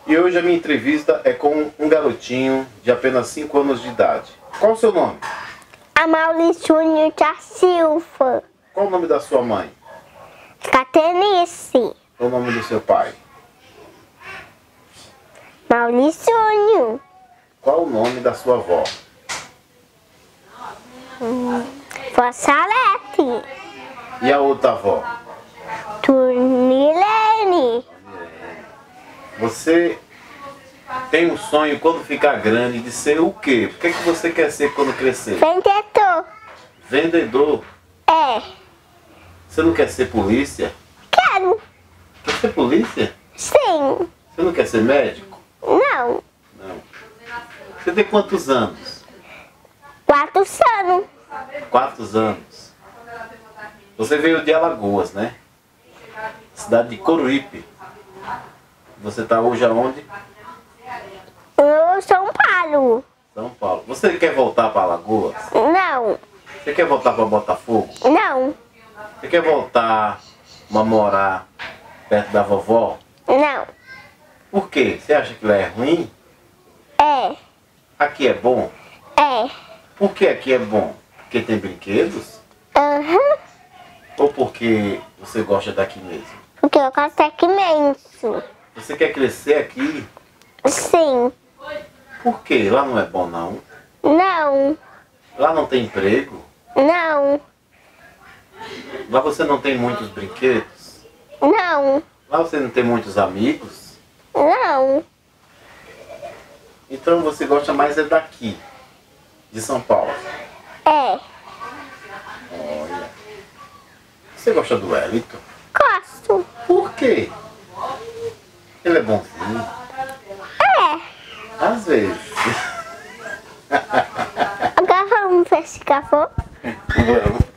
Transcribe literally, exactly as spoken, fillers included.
E hoje a minha entrevista é com um garotinho de apenas cinco anos de idade. Qual o seu nome? Amaury Júnior da Silva. Qual o nome da sua mãe? Catenice. Qual o nome do seu pai? Maurício Júnior. Qual o nome da sua avó? Hum, Salete. E a outra avó? Turnilene. Você tem um sonho quando ficar grande de ser o quê? O que é que você quer ser quando crescer? Vendedor. Vendedor? É. Você não quer ser polícia? Quero. Quer ser polícia? Sim. Você não quer ser médico? Não. Não. Você tem quantos anos? Quatro anos. Quatro anos. Você veio de Alagoas, né? Cidade de Coruripe. Você está hoje aonde? Eu São Paulo. São Paulo. Você quer voltar para Alagoas? Não. Você quer voltar para Botafogo? Não. Você quer voltar a morar perto da vovó? Não. Por quê? Você acha que lá é ruim? É. Aqui é bom? É. Por que aqui é bom? Porque tem brinquedos? Aham. Ou porque você gosta daqui mesmo? Porque eu gosto aqui mesmo. Você quer crescer aqui? Sim. Por quê? Lá não é bom não? Não. Lá não tem emprego? Não. Lá você não tem muitos brinquedos? Não. Lá você não tem muitos amigos? Não. Então você gosta mais é daqui, de São Paulo. É. Olha. Você gosta do Wellington? Gosto. Por quê? Ele é bonzinho? É. Às vezes. Agora vamos ver se cavou. Vamos.